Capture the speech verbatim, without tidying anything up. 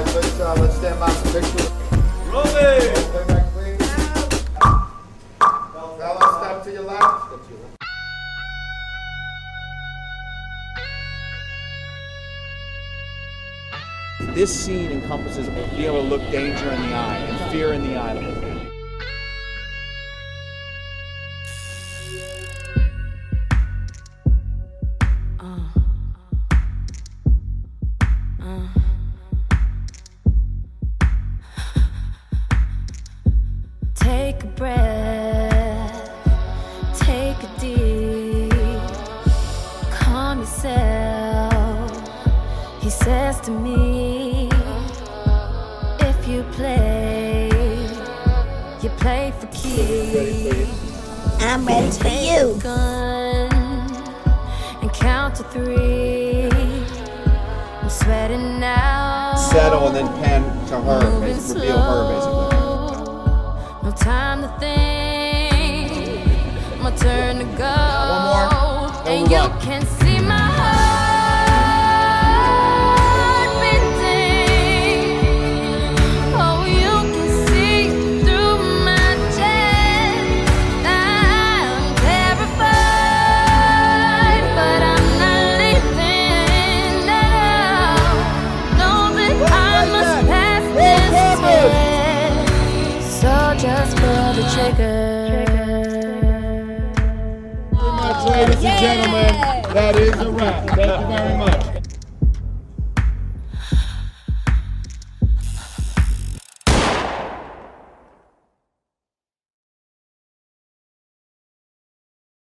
guys, let's uh, let's stand by for picture. Rolling. Stand back, please. Fellas, step to your left. Step to your left. This scene encompasses being able to look danger in the eye and fear in the eye. Uh, uh. Take a breath, take a deep, calm yourself. He says to me, if you play, you play for keeps. I'm ready for you. Gun and count to three. I'm sweating now. Settle and then pan to her, Moving basically, reveal her basically. slow. No time to think. My turn to go. One more, then And we'll you run. can see my heart beating. Oh, you can see through my chest. I'm terrified, but I'm not leaving now. Know that I must pass this test. So just pull the trigger. Ladies and gentlemen, that is a wrap. Thank you very much.